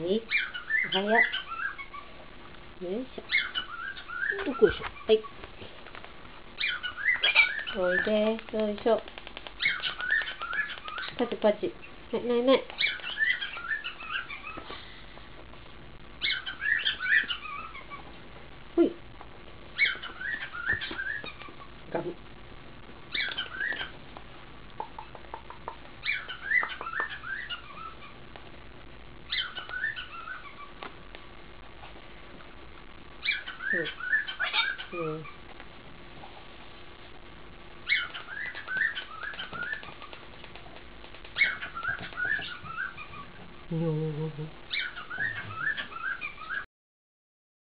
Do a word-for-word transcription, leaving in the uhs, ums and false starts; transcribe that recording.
い。おはよう。よいしょ。どこいしょ。はい。おいで。よいしょ。パチパチ。はい、ないない。ほい。ガブ。うん。うん。よー。